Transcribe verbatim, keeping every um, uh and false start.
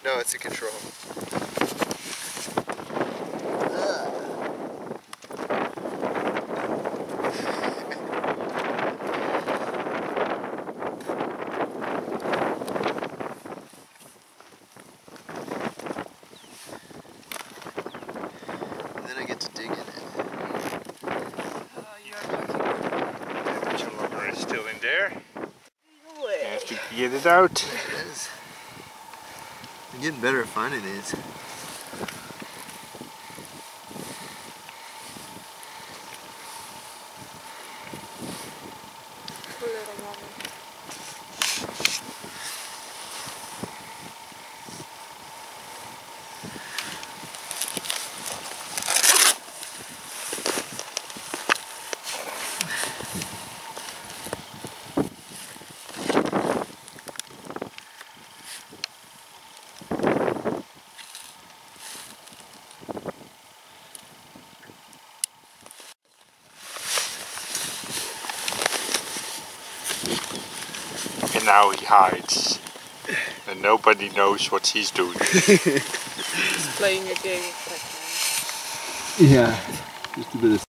No, it's a control. And then I get to dig in it. Oh, you're lucky. Temperature logger is still in there. No way. You have to get it out. It is. I'm getting better at finding these. Poor little mama. And now he hides. And nobody knows what he's doing. He's playing a game with Pac-Man. Yeah, just a bit of